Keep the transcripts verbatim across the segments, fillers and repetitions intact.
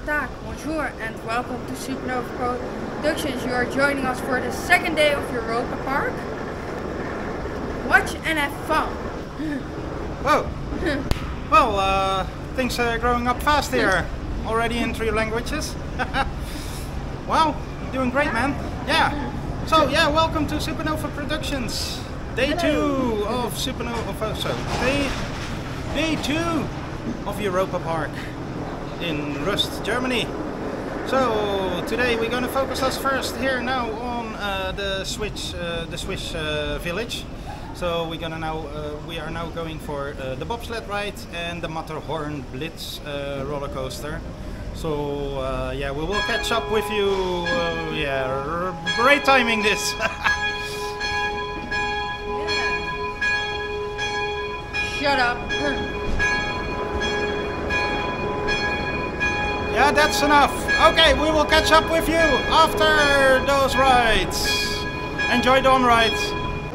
Tak, bonjour and welcome to Supernova Productions. You are joining us for the second day of Europa Park. Watch and have fun. Whoa! Well, uh, things are growing up fast here. Already in three languages. Wow, you're doing great, man. Yeah. So, yeah, welcome to Supernova Productions. Day Hello. two of Supernova. So, day, day two of Europa Park in Rust, Germany. So today we're going to focus us first here now on uh, the Swiss, uh, the Swiss uh, village. So we're gonna now, uh, we are now going for uh, the bobsled ride and the Matterhorn Blitz uh, roller coaster. So uh, yeah, we will catch up with you. Uh, yeah, great timing this. Shut up. Yeah, that's enough. Okay, we will catch up with you after those rides. Enjoy the on-rides.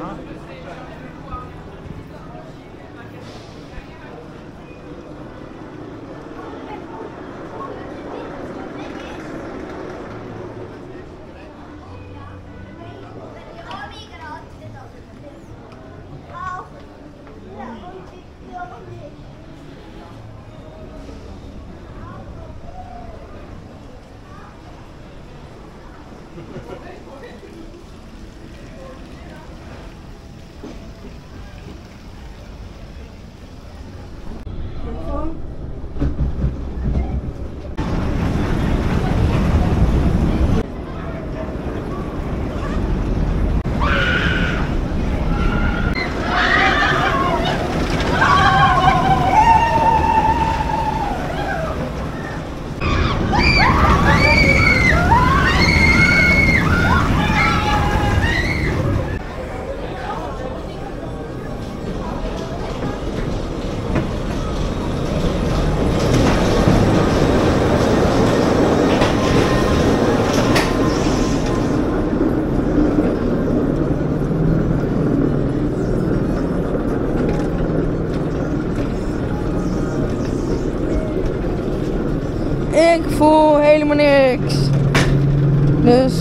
Ik voel helemaal niks. Dus.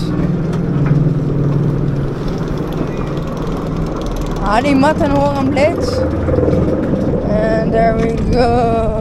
Ah, die Matterhorn Blitz. And there we go.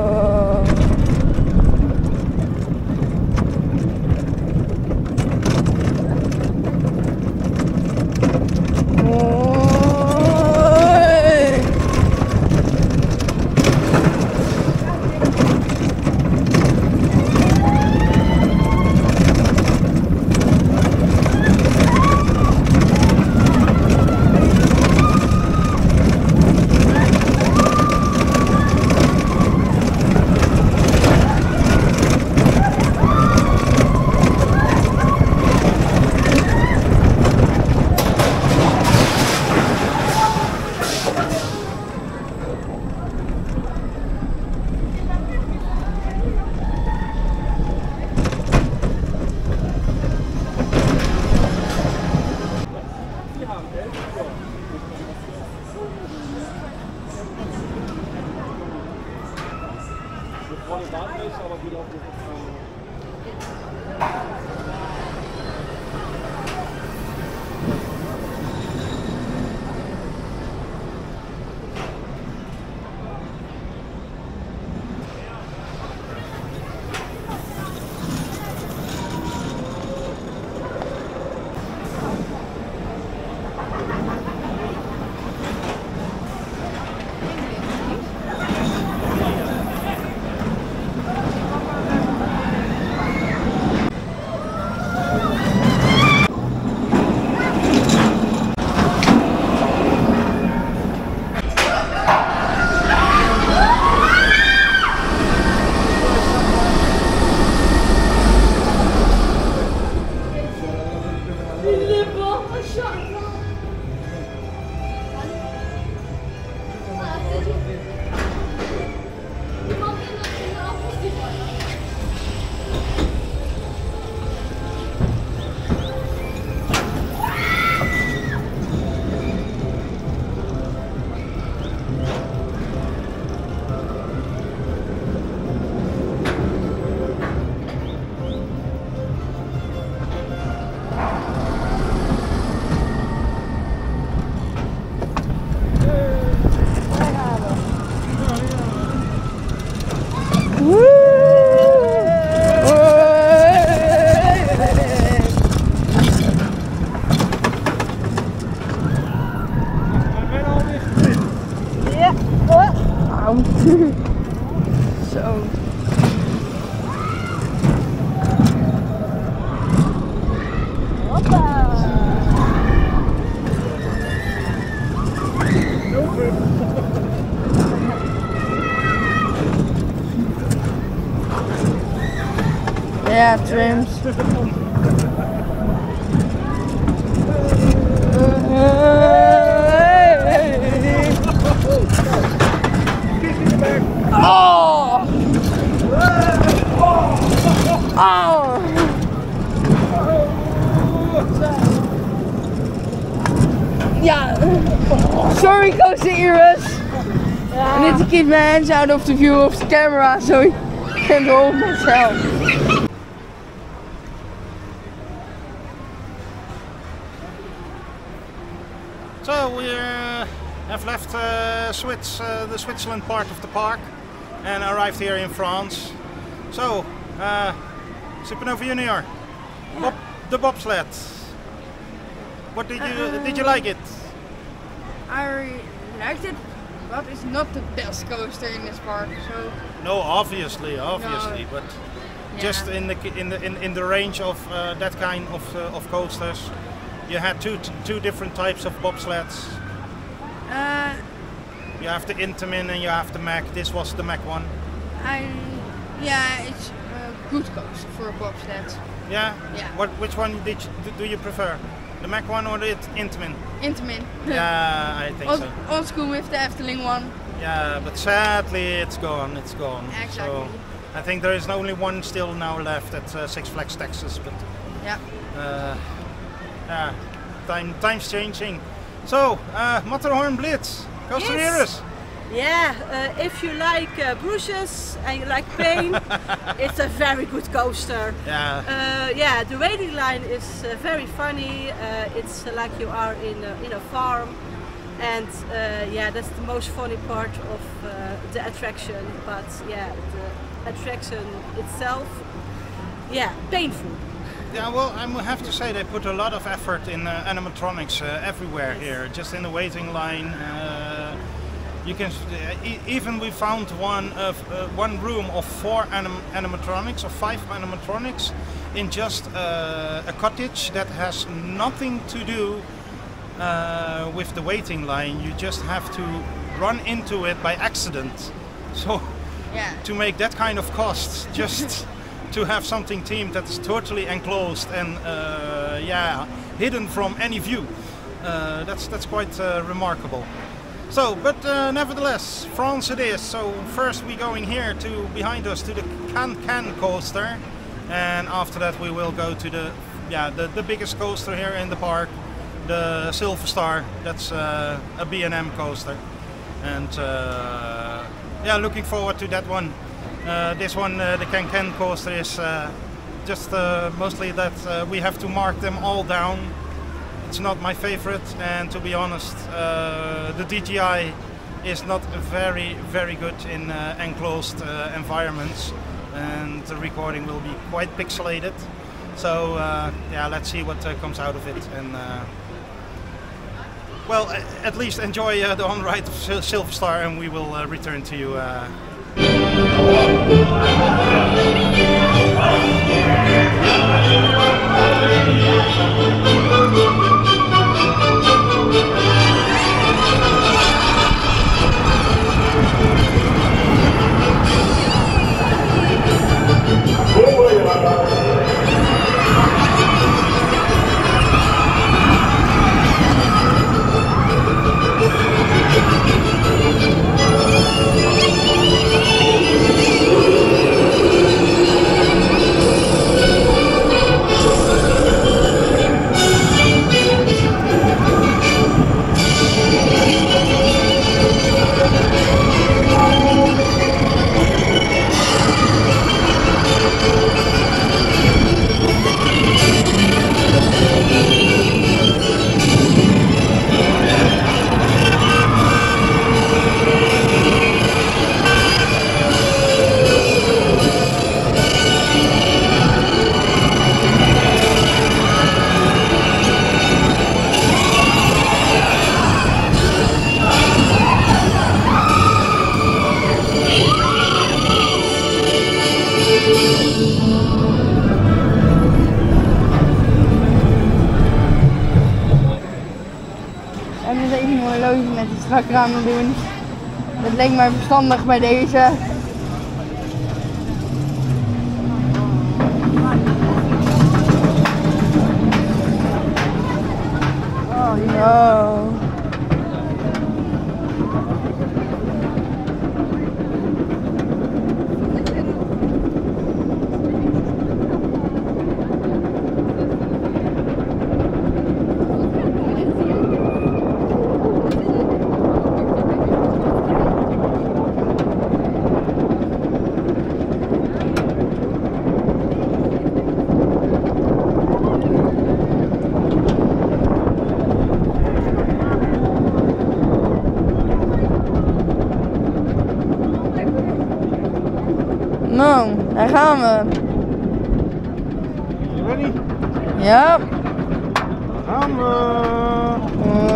Yeah, trims. Oh! Oh! Yeah. Sorry, Coaster Iris. I need to keep my hands out of the view of the camera so I can hold myself. So we uh, have left uh, Swiss, uh, the Switzerland part of the park and arrived here in France. So, uh, Supernova Junior, Bob, the bobsled. What did you uh, did you like it? I liked it, but it's not the best coaster in this park. So no, obviously, obviously, no. But yeah. Just in the in the in, in the range of uh, that kind of uh, of coasters, you had two two different types of bobsleds. Uh, you have the Intamin and you have the Mack. This was the Mack one. I yeah, it's a good coaster for a bobsled. Yeah. Yeah. What which one did you, do you prefer? The Mack one or the Intamin? Intamin. Yeah, I think old, so. Old school with the Efteling one. Yeah, but sadly it's gone, it's gone. Exactly. So I think there is only one still now left at uh, Six Flags Texas, but yeah. Uh, yeah, time, time's changing. So, uh, Matterhorn Blitz, Coaster Iris. Yeah, uh, if you like uh, bruises and you like pain, it's a very good coaster. Yeah. Uh, yeah, the waiting line is uh, very funny. Uh, it's uh, like you are in a, in a farm, and uh, yeah, that's the most funny part of uh, the attraction. But yeah, the attraction itself, yeah, painful. Yeah, well, I have to say they put a lot of effort in uh, animatronics uh, everywhere yes. here, just in the waiting line. Uh, You can uh, e even we found one of uh, one room of four anim animatronics or five animatronics in just uh, a cottage that has nothing to do uh, with the waiting line. You just have to run into it by accident. So yeah. to make that kind of cost, just to have something themed that is totally enclosed and uh, yeah, hidden from any view, uh, that's that's quite uh, remarkable. So, but uh, nevertheless, France it is. So first we're going here to behind us to the Can Can coaster, and after that we will go to the yeah the, the biggest coaster here in the park, the Silver Star. That's uh, a B and M coaster, and uh, yeah, looking forward to that one. Uh, this one, uh, the Can Can coaster, is uh, just uh, mostly that uh, we have to mark them all down. It's not my favorite, and to be honest, uh, the D J I is not very, very good in uh, enclosed uh, environments, and the recording will be quite pixelated. So uh, yeah, let's see what uh, comes out of it, and uh, well, at least enjoy uh, the on-ride of Silver Star, and we will uh, return to you. Uh, Strak aan doen. Dat leek mij verstandig bij deze. Nou, daar gaan we. You ready? Ja. Gaan we.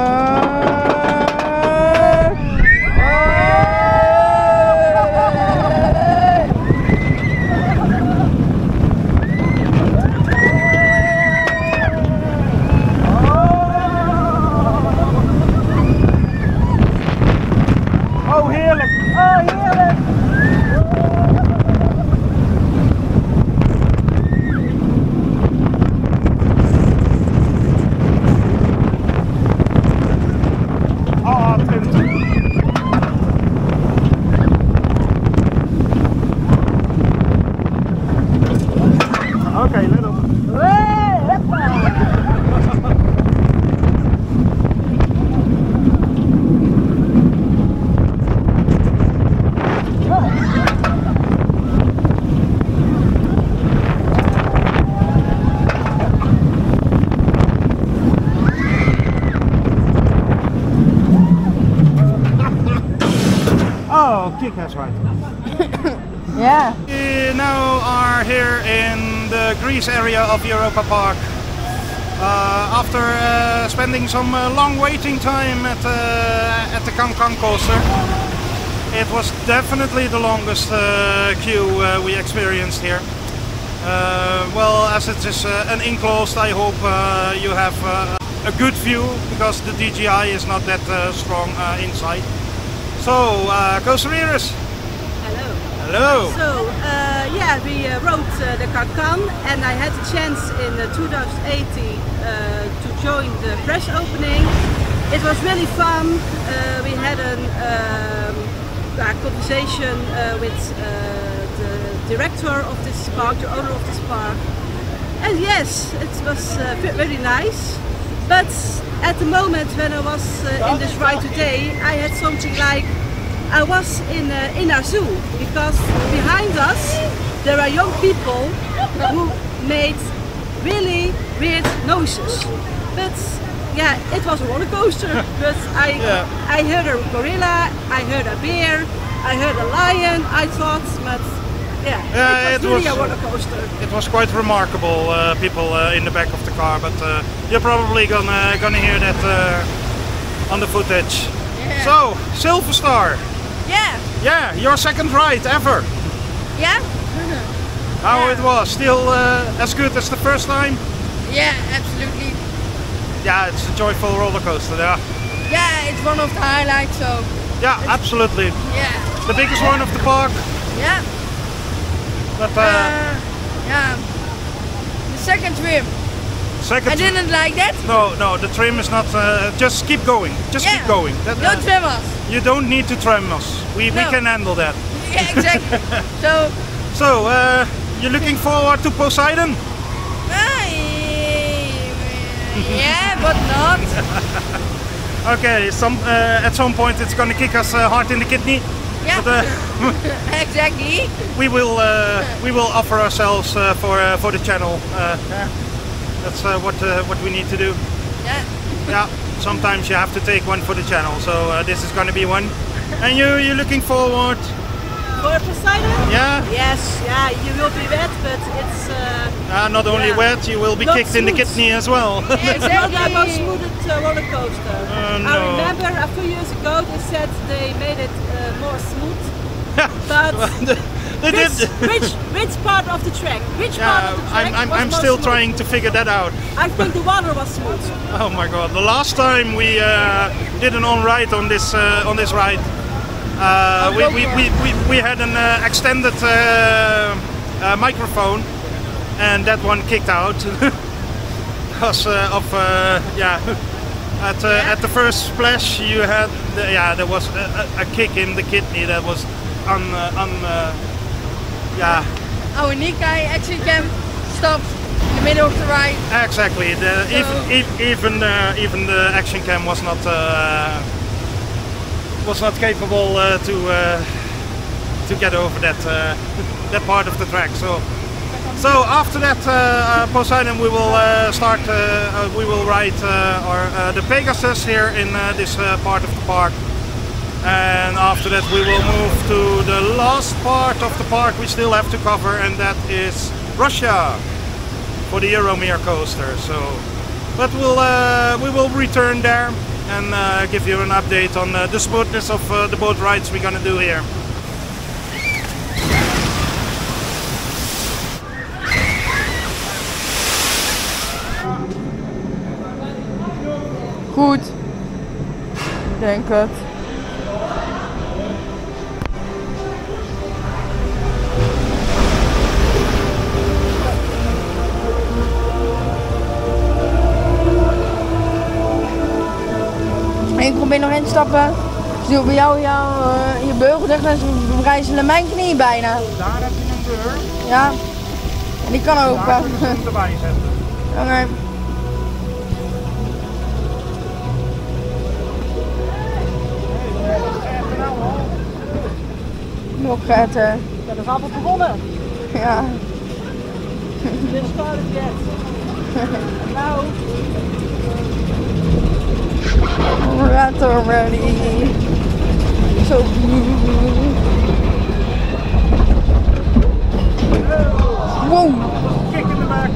Oh, heerlijk! Oh, heerlijk! Oh, twintig. Oké, let op. Oh, kick-ass right. Ja. We now are here in the Greece area of Europa Park. Uh, after uh, spending some uh, long waiting time at, uh, at the Can-Can coaster. It was definitely the longest uh, queue uh, we experienced here. Uh, well, as it is uh, an enclosed, I hope uh, you have uh, a good view, because the D J I is not that uh, strong uh, inside. So, uh, Coaster Iris. Hello. Hello. So, uh, yeah, we uh, rode uh, the Can-Can, and I had the chance in uh, two thousand eighteen uh, to join the press opening. It was really fun. Uh, we had a um, uh, conversation uh, with uh, the director of this park, the owner of this park. And yes, it was uh, very nice. But at the moment when I was uh, in this ride today, I had something like I was in a, in a zoo, because behind us there are young people who made really weird noises. But yeah, it was a roller coaster. But I Yeah. I heard a gorilla, I heard a bear, I heard a lion. I thought, but yeah, Yeah, it was it really was- a roller coaster. It was quite remarkable, uh, people uh, in the back of the car, but uh, you're probably gonna gonna hear that uh, on the footage. Yeah. So, Silver Star, Yeah. yeah, your second ride ever. Yeah. How Yeah. it was? Still uh, as good as the first time? Yeah, absolutely. Yeah, it's a joyful roller coaster. Yeah, Yeah, it's one of the highlights. So yeah, absolutely. yeah. The biggest one of the park, Yeah. but uh, Uh, yeah. The second trim. second. I didn't like that. No, no, the trim is not. Uh, just keep going. Just Yeah. keep going. That, No uh, trim us. you don't need to trim us. We we No. can handle that. Yeah, exactly. so, So, uh, you're looking forward to Poseidon? I, yeah, but not. Okay, some uh, at some point it's gonna kick us uh, hard in the kidney. Yeah. But uh, Exactly. we will uh, we will offer ourselves uh, for uh, for the channel. Uh, that's uh, what uh, what we need to do. Yeah. Yeah. Sometimes you have to take one for the channel. So uh, this is gonna be one. And you you're looking forward? For Poseidon? Yeah. Yes, yeah, you will be wet, but it's uh, Uh, not only Yeah. wet, you will be Not kicked in the smooth. kidney as well. it's not Exactly. the most smooth uh, roller coaster. Oh, no. I remember a few years ago they said they made it uh, more smooth. But They which, did. which which part of the track? Which part Yeah, of the track I'm I'm, was I'm more still smooth? trying to figure that out. I think the water was smooth. Oh my god! The last time we uh, did an on-ride on this uh, on this ride, uh, we, we, we, we, we had an uh, extended uh, uh, microphone, and that one kicked out because uh, of uh, yeah. At uh, at the first splash, you had the, yeah there was a, a, a kick in the kidney that was un uh, un uh, yeah. Our Nikkei action cam stopped in the middle of the ride. Exactly. The, So- even e- even uh, even the action cam was not uh, was not capable uh, to uh, to get over that uh, that part of the track. So so after that uh, uh, Poseidon, we will uh, start. Uh, uh, we will ride uh, our uh, the Pegasus here in uh, this uh, part of the park. And after that we will move to the last part of the park we still have to cover, and that is Russia for the Euromir coaster. So, but we'll uh, we will return there and uh, give you an update on uh, the smoothness of uh, the boat rides we're gonna do here. Goed. Ik denk het. Ik probeer nog in te stappen. Dus doe bij jou, jou uh, je beugel dicht en ze bevrijzelen mijn knie bijna. Daar heb je een deur. Ja. En die kan open. Daar kunnen we hem erbij zetten. Oké. Okay. Nog getter. Ja, dat is allemaal begonnen. Ja. Dit is started yet. Nou. Rat already. So blue. Wow. Kick in the back.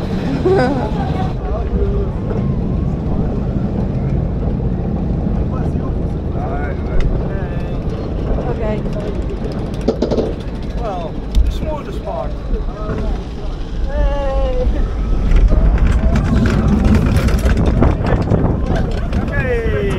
Okay. Well, the smoothest part. Hey. Okay.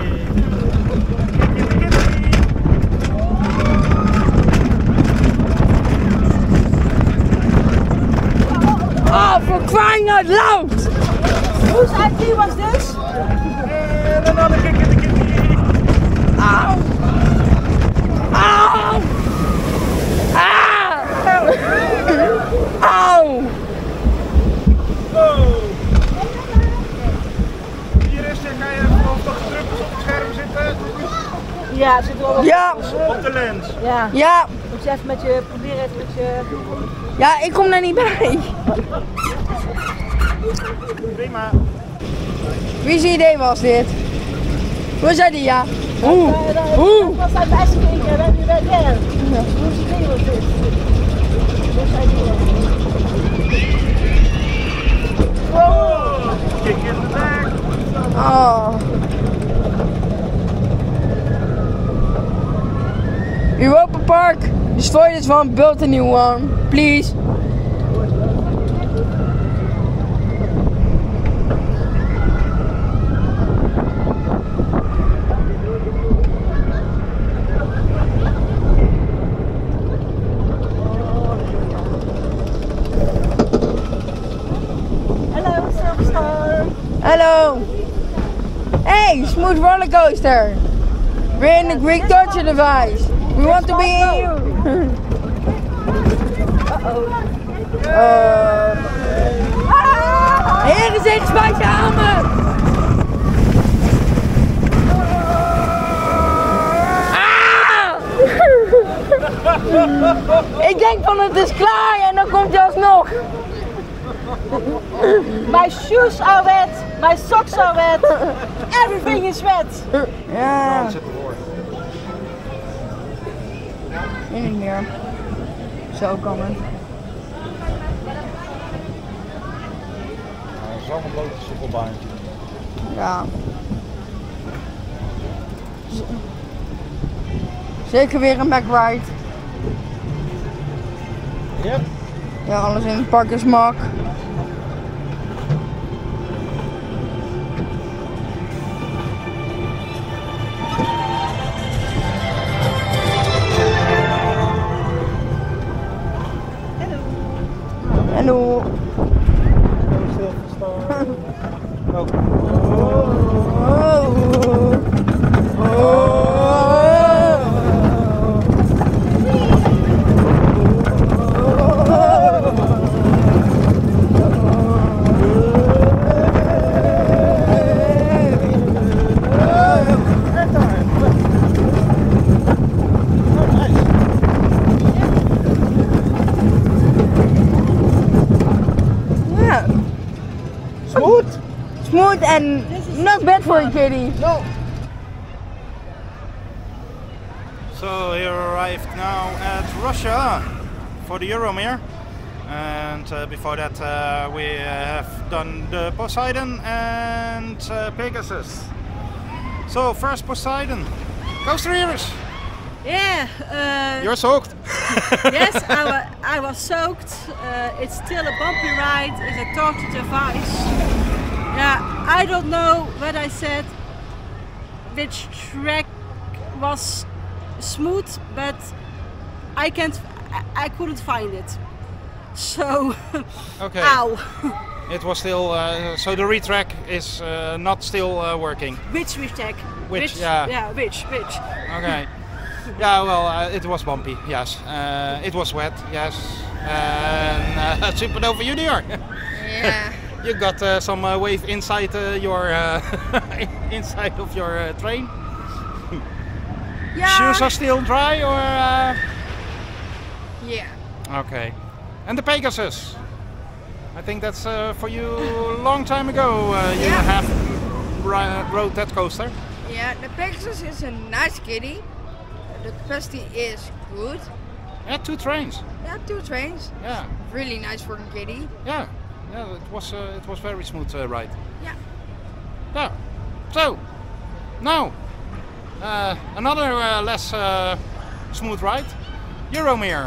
Oh, for crying out loud! Whose idea was this? And another kick in the kidney. Ow! Ow! Ah! Ow! Oh. Hier is het. Ga je even of dat de druppels op het scherm zitten? Ja, zit er wel op. Ja! Op de lens. Ja. Ja! Moet je even met je, probeer even met je... Ja, ik kom daar niet bij. Prima. Wie's idee was dit? Hoe zei die ja? Oeh! Oeh! Dat was zijn beste keer, dan je bent er. Whose idee was dit? Whose idea was dit? Wow! Kick in the back. Oh. Europa Park, destroy this one, build a new one, please. Hello, Silverstar. Hello. Hey, smooth roller coaster. We're in the Greek torture device. We want to be in you. Uh-oh. Uh. Heren, zeg spuitje aan me. Ah! Ik denk van het is klaar en dan komt hij alsnog. My shoes are wet, my socks are wet, everything is wet. Ja. Nu niet meer. Zo kan het. Dat is wel een blote sukkelbaantje. Ja. Z- Zeker weer een backride. Yep. Ja, alles in het park is mak. Hallo. Oh. Smooth? Smooth and not bad for a kitty. No. So he arrived now at Russia for the Euromir. And uh, before that uh, we uh, have done the Poseidon and uh, Pegasus. So first Poseidon. Coaster Iris! Yeah. Uh, You're soaked. yes, I, wa I was soaked. Uh, it's still a bumpy ride. It's a tortured device. Yeah, I don't know what I said, which track was smooth, but I can't. I, I couldn't find it. So, okay. Ow. It was still, uh, so the retrack is uh, not still uh, working. Which retrack? Which, which, yeah. Yeah, which, which. Okay. Yeah, well, uh, it was bumpy, yes. Uh, it was wet, yes. And uh, Supernova Junior. Yeah. You got uh, some uh, wave inside uh, your uh, inside of your uh, train. Yeah. Shoes are still dry, or? Uh... Yeah. Okay. And the Pegasus. I think that's uh, for you a long time ago. Uh, you Yeah. have ri rode that coaster. Yeah, the Pegasus is a nice kitty. The capacity is good. Yeah, two trains. Yeah, two trains. Yeah. Really nice working kitty. Yeah. Yeah. It was uh, it was very smooth uh, ride. Yeah. Yeah. So now uh, another uh, less uh, smooth ride, Euromir.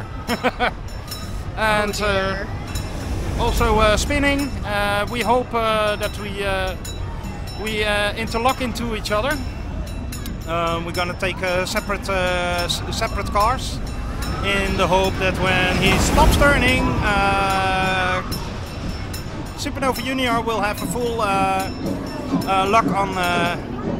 And Oh uh, dear. also uh, spinning. Uh, we hope uh, that we uh, we uh, interlock into each other. Uh, we're gonna take uh, separate uh, s separate cars in the hope that when he stops turning, uh, Supernova Junior will have a full uh, uh, lock on uh,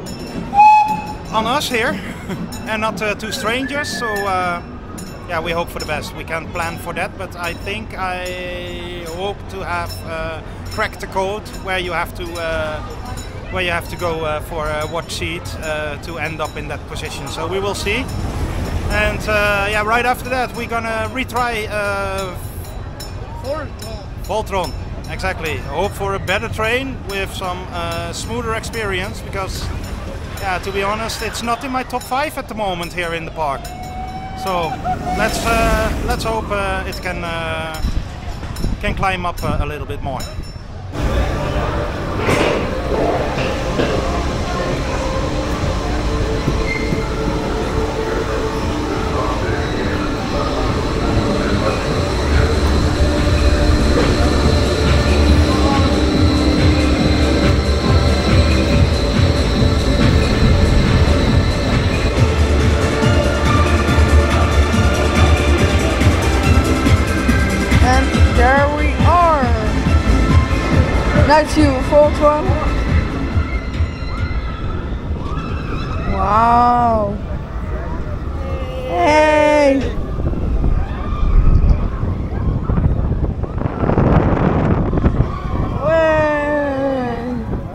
on us here and not uh, two strangers. So. Uh, Yeah, we hope for the best. We can't plan for that, but I think I hope to have uh, cracked the code where you have to uh, where you have to go uh, for a watch seat uh, to end up in that position. So we will see. And uh, yeah, right after that we're gonna retry uh, Voltron. Voltron. Exactly. Hope for a better train with some uh, smoother experience, because yeah, to be honest, it's not in my top five at the moment here in the park. So let's uh, let's hope uh, it can uh, can climb up uh, a little bit more. There we are. Nice view of Voltron. Wow. Hey. Way.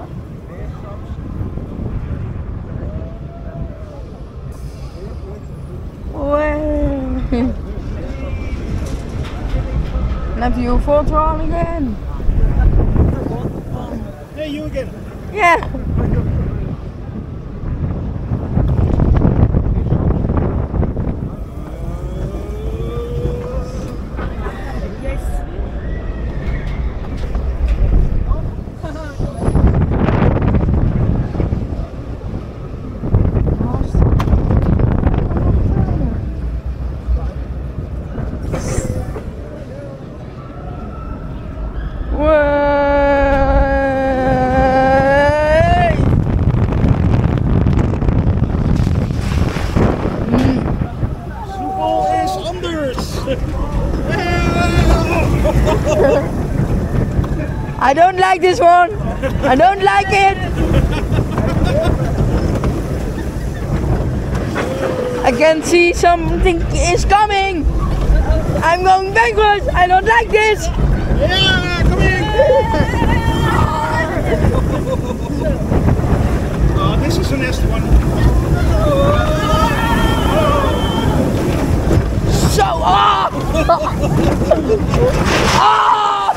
Way. Have you Voltron again? Hey, you again. Yeah. I don't like this one. I don't like it. I can see something is coming. I'm going backwards. I don't like this. Yeah, come in. Oh, this is the next one. So off. Ah!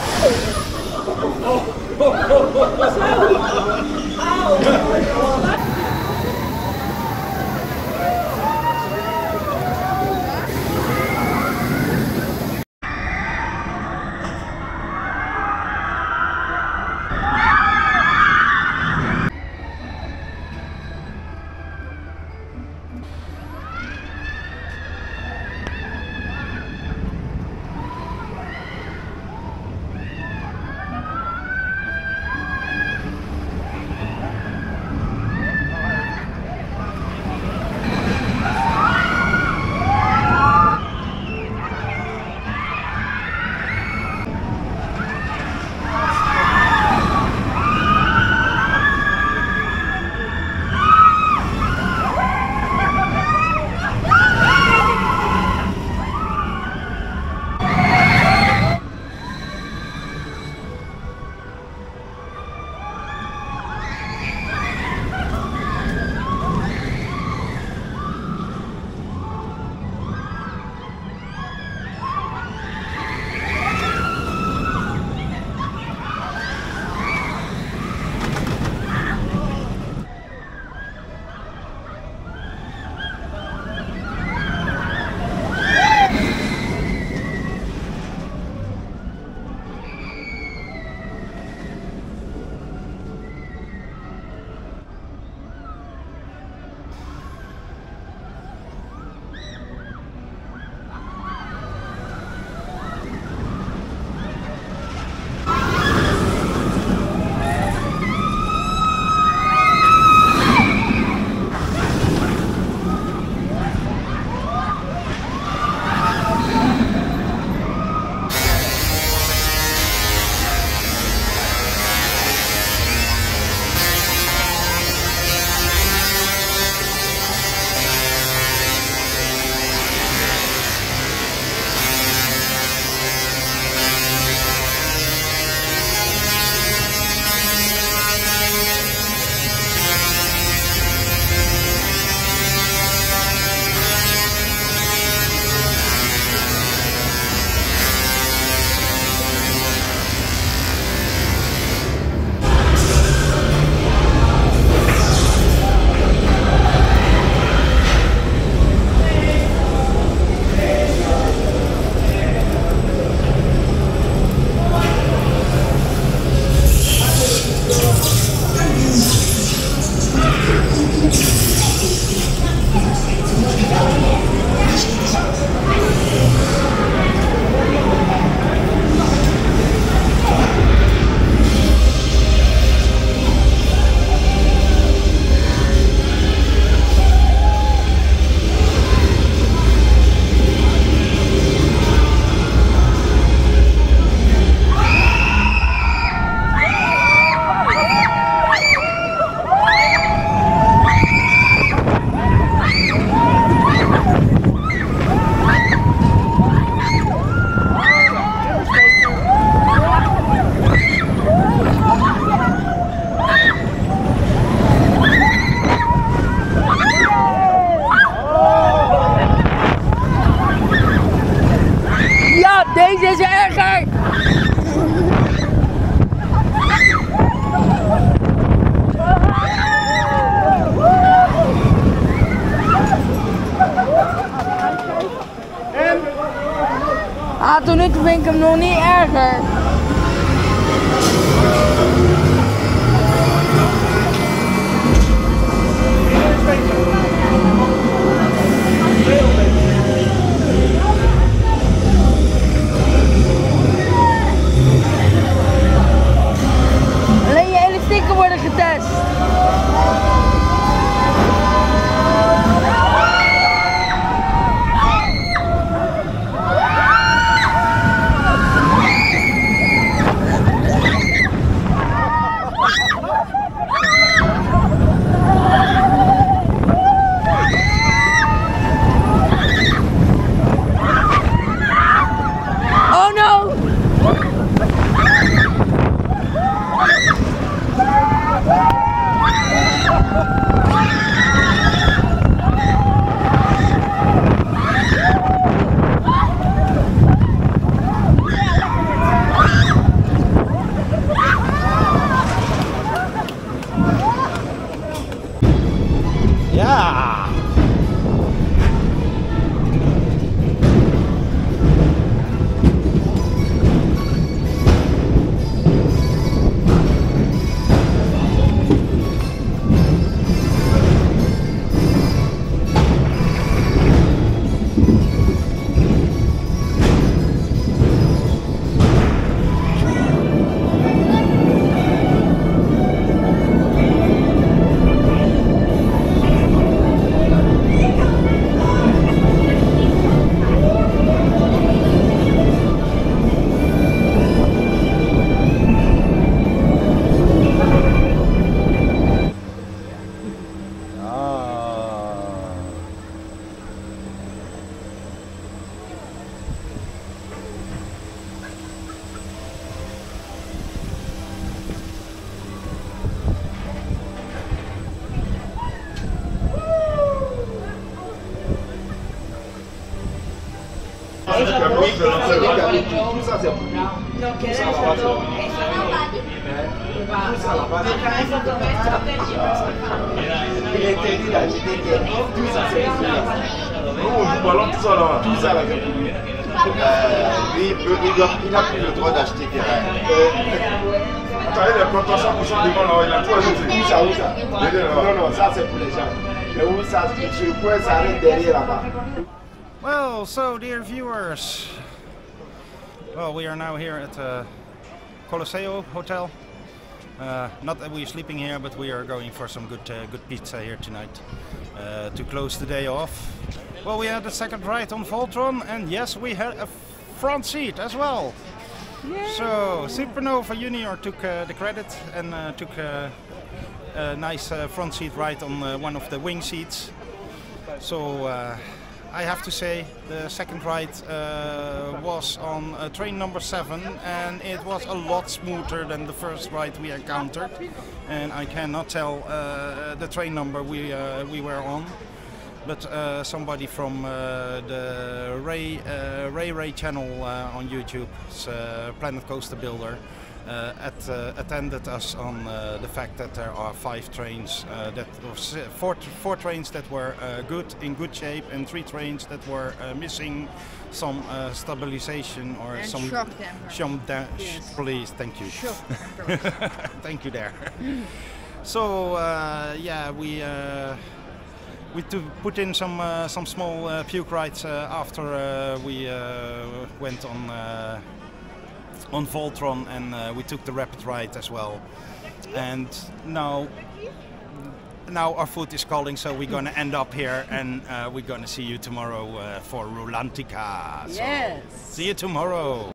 ik hem nog niet erger. Alleen je elastieken worden getest. Oh no! Ja! Tout ça c'est pour lui. Tout ça là-bas c'est pour lui. Tout ça là-bas c'est pour lui. Il est interdit d'acheter tout ça c'est pour lui. Nous on joue ballon tout ça là, tout ça là c'est pour lui. Lui il n'a plus le droit d'acheter terrain. Vous savez les plantations qui sont devant là, il a tout acheté. Où ça, où ça? Non, non, ça c'est pour les gens. Mais où ça, sur le coin ça arrête derrière là-bas. Well, so dear viewers, well, we are now here at the Colosseo Hotel. Uh, not that we're sleeping here, but we are going for some good, uh, good pizza here tonight uh, to close the day off. Well, we had the second ride on Voltron, and yes, we had a front seat as well. Yay. So Supernova Junior took uh, the credit and uh, took uh, a nice uh, front seat ride on uh, one of the wing seats. So. Uh, I have to say the second ride uh, was on uh, train number seven, and it was a lot smoother than the first ride we encountered, and I cannot tell uh, the train number we uh, we were on, but uh, somebody from uh, the Ray uh, Ray Ray channel uh, on YouTube, uh, Planet Coaster Builder, uh, at, uh, attended us on uh, the fact that there are five trains, uh, that four, four trains that were uh, good, in good shape, and three trains that were uh, missing some uh, stabilization or and some shock damper. Some da Yes. Please, thank you. Shock Thank you there. So uh, yeah, we uh, we to put in some uh, some small uh, puke rides uh, after uh, we uh, went on. Uh, on Voltron, and uh, we took the rapid ride as well, and now now our food is calling, so we're gonna end up here, and uh, we're gonna see you tomorrow uh, for Rulantica. So Yes. see you tomorrow.